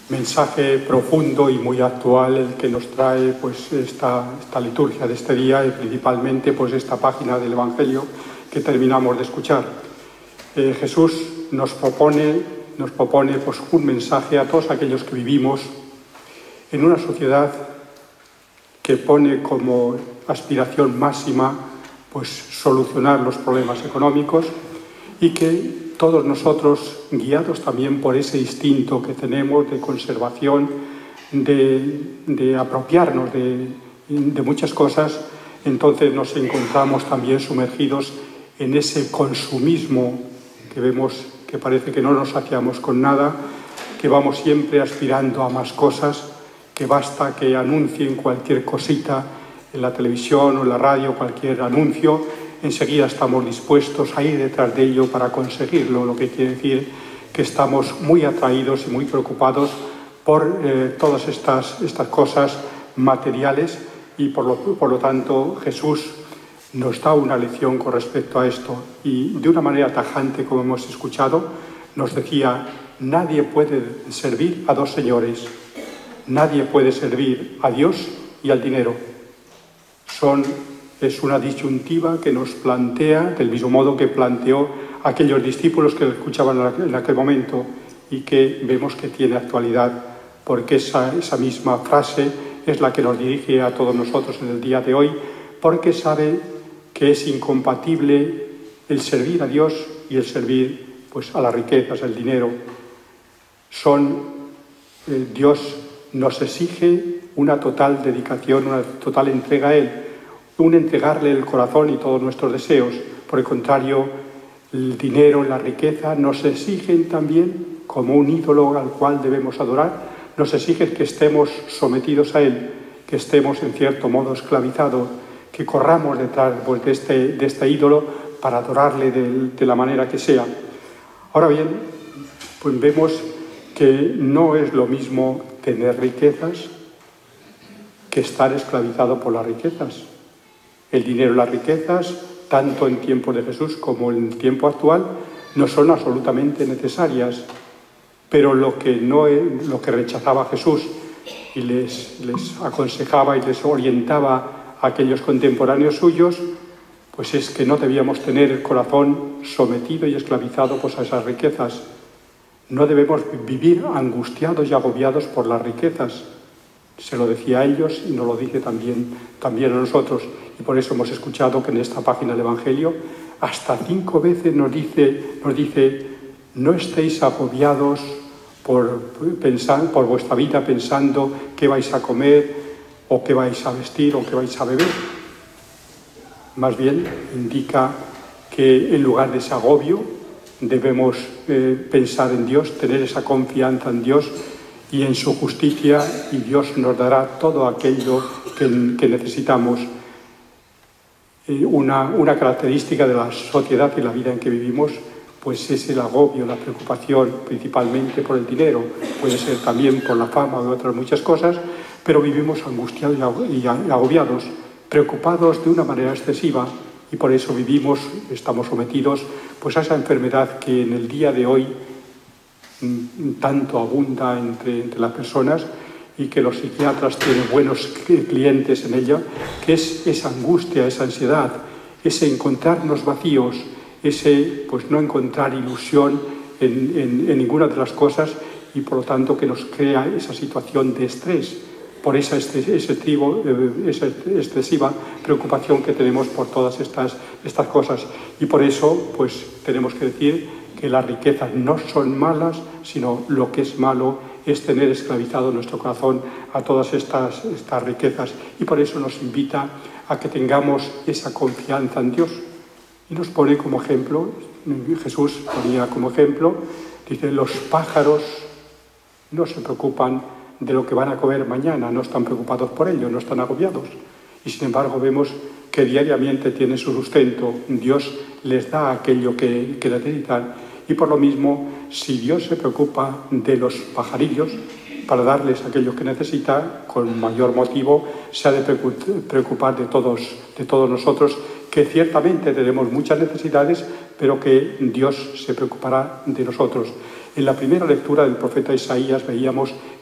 Mensaje profundo y muy actual el que nos trae pues esta liturgia de este día y principalmente pues esta página del Evangelio que terminamos de escuchar. Jesús nos propone pues un mensaje a todos aquellos que vivimos en una sociedad que pone como aspiración máxima pues solucionar los problemas económicos y que todos nosotros, guiados también por ese instinto que tenemos de conservación, de apropiarnos de muchas cosas, entonces nos encontramos también sumergidos en ese consumismo que vemos que parece que no nos saciamos con nada, que vamos siempre aspirando a más cosas, que basta que anuncien cualquier cosita en la televisión o en la radio, cualquier anuncio, enseguida estamos dispuestos a ir detrás de ello para conseguirlo, lo que quiere decir que estamos muy atraídos y muy preocupados por todas estas cosas materiales y por lo tanto Jesús nos da una lección con respecto a esto y de una manera tajante, como hemos escuchado, nos decía: nadie puede servir a dos señores, nadie puede servir a Dios y al dinero. Es una disyuntiva que nos plantea, del mismo modo que planteó aquellos discípulos que lo escuchaban en aquel momento y que vemos que tiene actualidad, porque esa misma frase es la que nos dirige a todos nosotros en el día de hoy, porque sabe que es incompatible el servir a Dios y el servir pues, a las riquezas, el dinero. Dios nos exige una total dedicación, una total entrega a Él, un entregarle el corazón y todos nuestros deseos. Por el contrario, el dinero, la riqueza nos exigen también como un ídolo al cual debemos adorar, nos exigen que estemos sometidos a él, que estemos en cierto modo esclavizados, que corramos detrás pues, de este ídolo para adorarle de la manera que sea. Ahora bien, pues vemos que no es lo mismo tener riquezas que estar esclavizado por las riquezas. El dinero y las riquezas, tanto en tiempo de Jesús como en el tiempo actual, no son absolutamente necesarias, pero lo que rechazaba Jesús y les aconsejaba y les orientaba a aquellos contemporáneos suyos, pues es que no debíamos tener el corazón sometido y esclavizado pues, a esas riquezas. No debemos vivir angustiados y agobiados por las riquezas. Se lo decía a ellos y nos lo dice también a nosotros. Y por eso hemos escuchado que en esta página del Evangelio hasta 5 veces nos dice no estéis agobiados por vuestra vida pensando qué vais a comer o qué vais a vestir o qué vais a beber. Más bien indica que en lugar de ese agobio debemos pensar en Dios, tener esa confianza en Dios y en su justicia, y Dios nos dará todo aquello que necesitamos. Una característica de la sociedad y la vida en que vivimos pues es el agobio, la preocupación, principalmente por el dinero, puede ser también por la fama o otras muchas cosas, pero vivimos angustiados y agobiados, preocupados de una manera excesiva, y por eso estamos sometidos pues a esa enfermedad que en el día de hoy tanto abunda entre las personas y que los psiquiatras tienen buenos clientes en ella, que es esa angustia, esa ansiedad, ese encontrarnos vacíos, ese pues no encontrar ilusión en ninguna de las cosas y por lo tanto que nos crea esa situación de estrés por esa excesiva preocupación que tenemos por todas estas cosas. Y por eso pues tenemos que decir que las riquezas no son malas, sino lo que es malo es tener esclavizado nuestro corazón a todas estas riquezas. Y por eso nos invita a que tengamos esa confianza en Dios. Y nos pone como ejemplo, Jesús ponía como ejemplo, dice, los pájaros no se preocupan de lo que van a comer mañana, no están preocupados por ello, no están agobiados. Y sin embargo vemos que diariamente tienen su sustento, Dios les da aquello que necesitan. Y por lo mismo, si Dios se preocupa de los pajarillos para darles aquello que necesita, con mayor motivo se ha de preocupar de todos nosotros, que ciertamente tenemos muchas necesidades, pero que Dios se preocupará de nosotros. En la primera lectura del profeta Isaías veíamos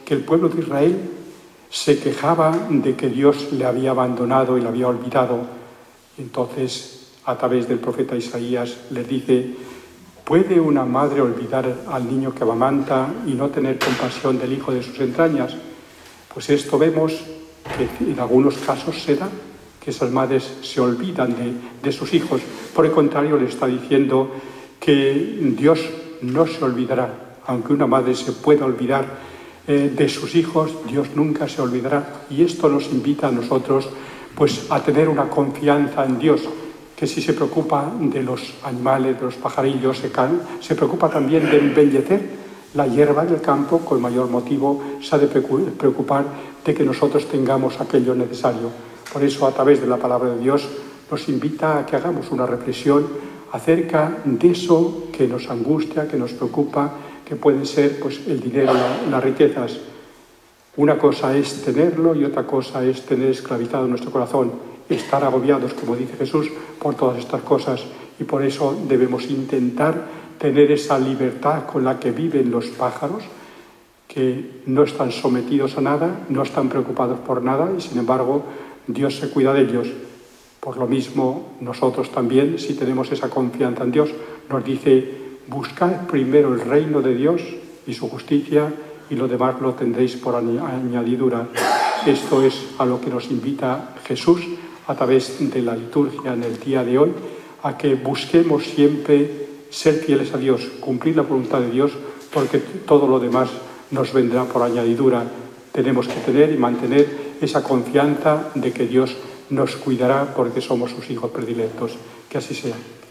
que el pueblo de Israel se quejaba de que Dios le había abandonado y le había olvidado. Entonces, a través del profeta Isaías, les dice: ¿puede una madre olvidar al niño que amamanta y no tener compasión del hijo de sus entrañas? Pues esto vemos que en algunos casos se da, que esas madres se olvidan de sus hijos. Por el contrario, le está diciendo que Dios no se olvidará. Aunque una madre se pueda olvidar de sus hijos, Dios nunca se olvidará. Y esto nos invita a nosotros pues a tener una confianza en Dios, que si se preocupa de los animales, de los pajarillos, se preocupa también de embellecer la hierba del campo, con mayor motivo se ha de preocupar de que nosotros tengamos aquello necesario. Por eso, a través de la palabra de Dios, nos invita a que hagamos una reflexión acerca de eso que nos angustia, que nos preocupa, que pueden ser pues, el dinero, las riquezas. Una cosa es tenerlo y otra cosa es tener esclavizado nuestro corazón, estar agobiados, como dice Jesús, por todas estas cosas. Y por eso debemos intentar tener esa libertad con la que viven los pájaros, que no están sometidos a nada, no están preocupados por nada y sin embargo Dios se cuida de ellos. Por lo mismo nosotros también, si tenemos esa confianza en Dios, nos dice: buscad primero el reino de Dios y su justicia y lo demás lo tendréis por añadidura. Esto es a lo que nos invita Jesús a través de la liturgia en el día de hoy, a que busquemos siempre ser fieles a Dios, cumplir la voluntad de Dios, porque todo lo demás nos vendrá por añadidura. Tenemos que tener y mantener esa confianza de que Dios nos cuidará porque somos sus hijos predilectos. Que así sea.